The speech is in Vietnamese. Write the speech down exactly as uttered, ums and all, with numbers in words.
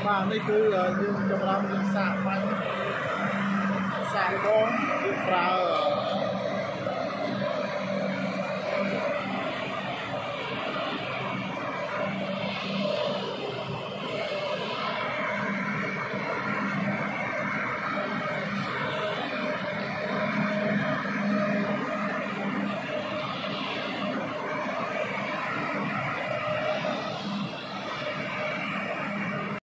Mà đây cứ dương trong lòng dương xạ mạnh xạ bóng dương prao